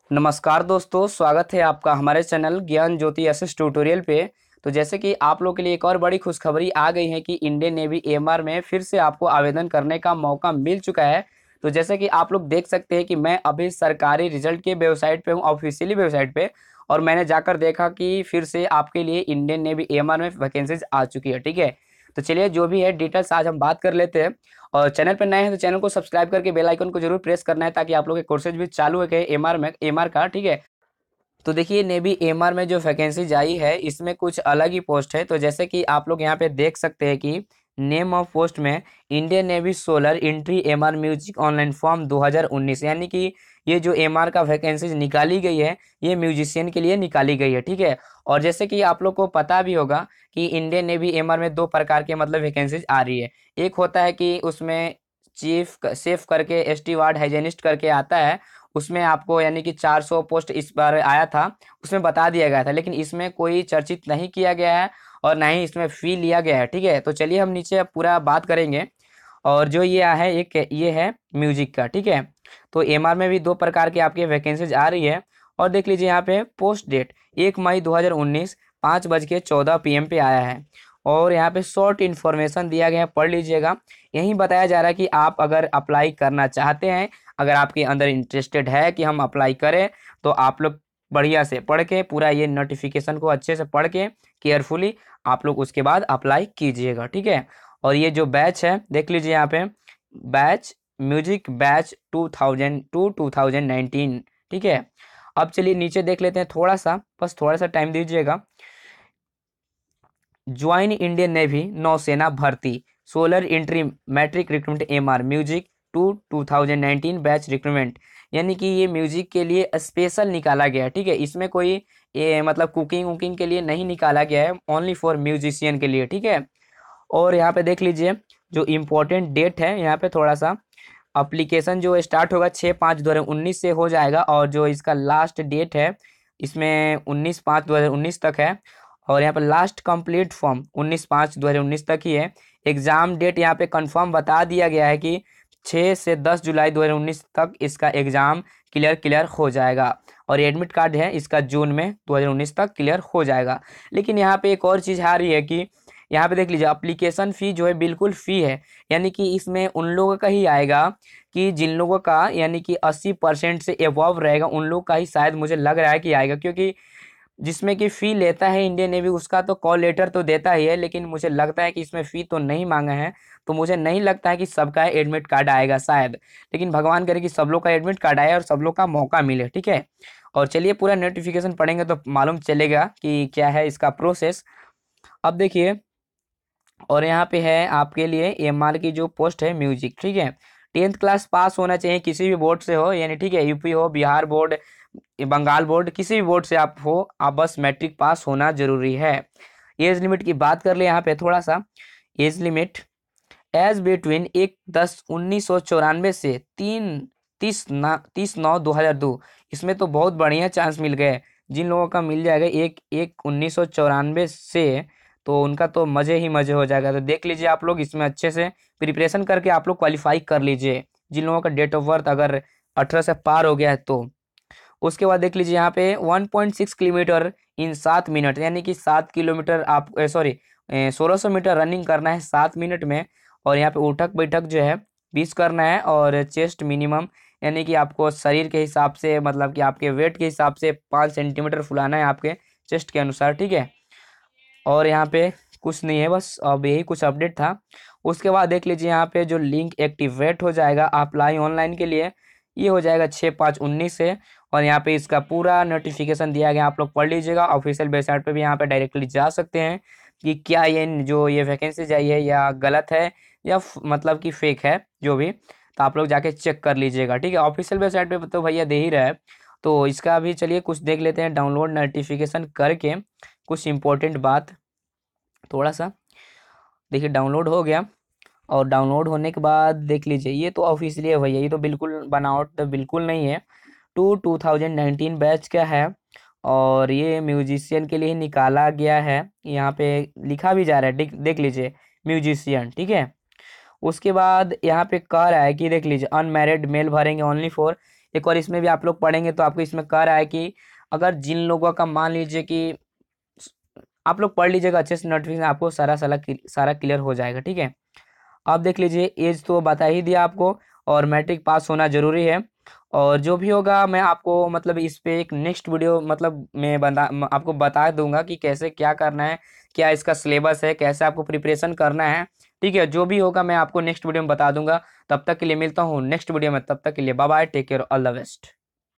नमस्कार दोस्तों, स्वागत है आपका हमारे चैनल ज्ञान ज्योति एसएस ट्यूटोरियल पे। तो जैसे कि आप लोग के लिए एक और बड़ी खुशखबरी आ गई है कि इंडियन नेवी एएमआर में फिर से आपको आवेदन करने का मौका मिल चुका है। तो जैसे कि आप लोग देख सकते हैं कि मैं अभी सरकारी रिजल्ट के वेबसाइट पे हूँ, ऑफिशियली वेबसाइट पे। और मैंने जाकर देखा कि फिर से आपके लिए इंडियन नेवी एएमआर में वैकेंसीज आ चुकी है। ठीक है, तो चलिए जो भी है डिटेल्स आज हम बात कर लेते हैं। और चैनल पर नए हैं तो चैनल को सब्सक्राइब करके बेल आइकन को जरूर प्रेस करना है ताकि आप लोग के कोर्सेज भी चालू है एमआर में एमआर का। ठीक है, तो देखिए नेवी एमआर में जो वैकेंसीज आई है इसमें कुछ अलग ही पोस्ट है। तो जैसे कि आप लोग यहाँ पे देख सकते हैं कि नेम ऑफ पोस्ट में Indian navy sailor entry MR music online form 2019, यानी कि ये जो एमआर का वैकेंसीज निकाली गई है ये म्यूजिशियन के लिए निकाली गई है। ठीक है, और जैसे कि आप लोग को पता भी होगा कि इंडियन नेवी एमआर में दो प्रकार के मतलब वैकेंसीज आ रही है। एक होता है कि उसमें चीफ सेफ करके स्टीवार्ड हाइजेनिस्ट करके आता है, उसमें आपको यानी कि 400 पोस्ट इस बार आया था, उसमें बता दिया गया था, लेकिन इसमें कोई चर्चित नहीं किया गया है और ना ही इसमें फी लिया गया है। ठीक है, तो चलिए हम नीचे पूरा बात करेंगे। और जो ये है एक ये है म्यूजिक का। ठीक है, तो एमआर में भी दो प्रकार की आपकी वैकेंसीज आ रही है। और देख लीजिए यहाँ पे पोस्ट डेट 1 मई 2019 5:14 PM पे आया है। और यहाँ पे शॉर्ट इन्फॉर्मेशन दिया गया है, पढ़ लीजिएगा। यही बताया जा रहा है कि आप अगर अप्लाई करना चाहते हैं, अगर आपके अंदर इंटरेस्टेड है कि हम अप्लाई करें, तो आप लोग बढ़िया से पढ़ के पूरा ये नोटिफिकेशन को अच्छे से पढ़ के केयरफुली आप लोग उसके बाद अप्लाई कीजिएगा। ठीक है, और ये जो बैच है देख लीजिए यहाँ पे, बैच म्यूजिक बैच 2000 to 2019। ठीक है, अब चलिए नीचे देख लेते हैं थोड़ा सा, बस थोड़ा सा टाइम दीजिएगा। ज्वाइन इंडियन नेवी नौसेना भर्ती sailor entry matric recruitment MR music two 2019 batch recruitment, यानी कि ये म्यूजिक के लिए स्पेशल निकाला गया है। ठीक है, इसमें कोई ये मतलब कुकिंग वुकिंग के लिए नहीं निकाला गया है, ओनली फॉर म्यूजिशियन के लिए। ठीक है, और यहाँ पे देख लीजिए जो इम्पोर्टेंट डेट है यहाँ पे थोड़ा सा, अप्लीकेशन जो स्टार्ट होगा 6/5/2019 से हो जाएगा, और जो इसका लास्ट डेट है इसमें 19/5/2019 तक है। और यहाँ पे लास्ट कंप्लीट फॉर्म 19/5/2019 तक ही है। एग्ज़ाम डेट यहाँ पे कंफर्म बता दिया गया है कि 6 से 10 जुलाई 2019 तक इसका एग्ज़ाम क्लियर हो जाएगा। और एडमिट कार्ड है इसका जून में 2019 तक क्लियर हो जाएगा। लेकिन यहाँ पे एक और चीज़ आ रही है कि यहाँ पे देख लीजिए अप्लीकेशन फ़ी जो है बिल्कुल फ़ी है, यानी कि इसमें उन लोगों का ही आएगा कि जिन लोगों का यानी कि 80% से एबव रहेगा, उन लोग का ही शायद मुझे लग रहा है कि आएगा। क्योंकि जिसमें कि फ़ी लेता है इंडियन नेवी उसका तो कॉल लेटर तो देता ही है, लेकिन मुझे लगता है कि इसमें फ़ी तो नहीं मांगा है। तो मुझे नहीं लगता है कि सबका एडमिट कार्ड आएगा शायद, लेकिन भगवान करे कि सब लोग का एडमिट कार्ड आए और सब लोग का मौका मिले। ठीक है, और चलिए पूरा नोटिफिकेशन पढ़ेंगे तो मालूम चलेगा कि क्या है इसका प्रोसेस। अब देखिए, और यहाँ पे है आपके लिए एमआर की जो पोस्ट है म्यूजिक। ठीक है, 10th क्लास पास होना चाहिए किसी भी बोर्ड से हो, यानी ठीक है यूपी हो, बिहार बोर्ड, बंगाल बोर्ड, किसी भी बोर्ड से आप हो, आप बस मैट्रिक पास होना जरूरी है। एज लिमिट की बात कर ले यहाँ पे थोड़ा सा, एज लिमिट एज बिटवीन 1/10/1994 से 30/9/2002। इसमें तो बहुत बढ़िया चांस मिल गए, जिन लोगों का मिल जाएगा 1/1/1994 से, तो उनका तो मज़े ही मज़े हो जाएगा। तो देख लीजिए आप लोग इसमें अच्छे से प्रिपरेशन करके आप लोग क्वालिफाई कर लीजिए, जिन लोगों का डेट ऑफ बर्थ अगर 18 से पार हो गया है तो। उसके बाद देख लीजिए यहाँ पे 1.6 किलोमीटर इन 7 मिनट, यानी कि 7 किलोमीटर आप सॉरी 1600 मीटर रनिंग करना है 7 मिनट में। और यहाँ पे उठक बैठक जो है 20 करना है, और चेस्ट मिनिमम यानी कि आपको शरीर के हिसाब से मतलब कि आपके वेट के हिसाब से 5 सेंटीमीटर फुलाना है आपके चेस्ट के अनुसार। ठीक है, और यहाँ पे कुछ नहीं है, बस अब यही कुछ अपडेट था। उसके बाद देख लीजिए यहाँ पे जो लिंक एक्टिवेट हो जाएगा अप्लाई ऑनलाइन के लिए, ये हो जाएगा 6/5/19 से। और यहाँ पे इसका पूरा नोटिफिकेशन दिया गया, आप लोग पढ़ लीजिएगा। ऑफिशियल वेबसाइट पे भी यहाँ पे डायरेक्टली जा सकते हैं कि क्या ये जो ये वैकेंसी आई है या गलत है या मतलब कि फेक है जो भी, तो आप लोग जाके चेक कर लीजिएगा। ठीक है, ऑफिशियल वेबसाइट पे तो भैया दे ही रहा है। तो इसका भी चलिए कुछ देख लेते हैं डाउनलोड नोटिफिकेशन करके, कुछ इंपॉर्टेंट बात थोड़ा सा। देखिए डाउनलोड हो गया, और डाउनलोड होने के बाद देख लीजिए ये तो ऑफिशियली है भैया, ये तो बिल्कुल बनावट तो बिल्कुल नहीं है। 2019 बैच का है, और ये म्यूजिशियन के लिए ही निकाला गया है। यहाँ पे लिखा भी जा रहा है, देख लीजिए म्यूजिशियन। ठीक है, उसके बाद यहाँ पे कह रहा है कि देख लीजिए अनमैरिड मेल भरेंगे ओनली फॉर एक और इसमें भी आप लोग पढ़ेंगे तो आपको इसमें कह रहा है कि अगर जिन लोगों का मान लीजिए कि आप लोग पढ़ लीजिएगा अच्छे से, नोटिफिकेशन आपको सारा क्लियर हो जाएगा। ठीक है, आप देख लीजिए, एज तो बता ही दिया आपको, और मैट्रिक पास होना जरूरी है। और जो भी होगा मैं आपको मतलब इस पे एक नेक्स्ट वीडियो मतलब मैं आपको बता दूंगा कि कैसे क्या करना है, क्या इसका सिलेबस है, कैसे आपको प्रिपरेशन करना है। ठीक है, जो भी होगा मैं आपको नेक्स्ट वीडियो में बता दूंगा। तब तक के लिए मिलता हूँ नेक्स्ट वीडियो में, तब तक के लिए bye bye, take care, all the best.